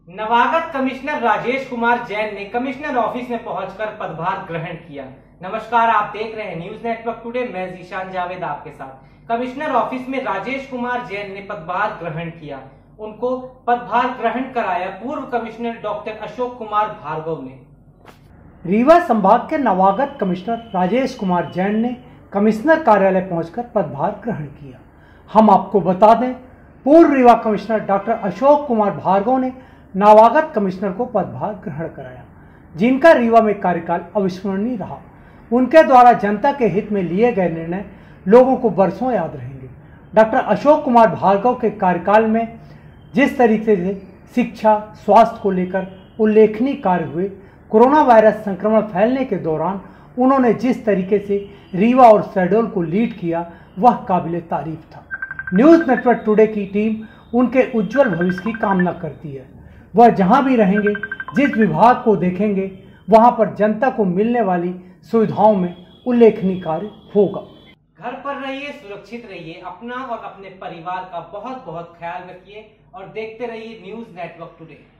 नवागत commissioner Rajesh Kumar Jain ने commissioner office में पहुंचकर पदभार ग्रहण किया। नमस्कार, आप देख रहे हैं न्यूज नेटवर्क टुडे। मैं जीशान जावेद आपके साथ। कमिश्नर ऑफिस में राजेश कुमार जैन ने पदभार ग्रहण किया। उनको पदभार ग्रहण कराया पूर्व कमिश्नर डॉक्टर अशोक कुमार भार्गव ने। रीवा संभाग के नवागत कमिश्नर राजेश कुमार जैन ने कमिश्नर कार्यालय पहुंचकर पदभार ग्रहण किया। हम आपको बता दें, पूर्व रीवा कमिश्नर डॉक्टर अशोक कुमार भार्गव ने नवागत कमिश्नर को पदभार ग्रहण कराया, जिनका रीवा में कार्यकाल अविस्मरणीय रहा। उनके द्वारा जनता के हित में लिए गए निर्णय लोगों को बरसों याद रहेंगे। डॉक्टर अशोक कुमार भार्गव के कार्यकाल में जिस तरीके से शिक्षा, स्वास्थ्य को लेकर उल्लेखनीय कार्य हुए, कोरोना वायरस संक्रमण फैलने के दौरान उन्होंने जिस तरीके से रीवा और शहडोल को लीड किया, वह काबिले तारीफ था। न्यूज नेटवर्क टुडे की टीम उनके उज्जवल भविष्य की कामना करती है। वह जहां भी रहेंगे, जिस विभाग को देखेंगे, वहां पर जनता को मिलने वाली सुविधाओं में उल्लेखनीय कार्य होगा। घर पर रहिए, सुरक्षित रहिए, अपना और अपने परिवार का बहुत बहुत ख्याल रखिए और देखते रहिए न्यूज नेटवर्क टुडे।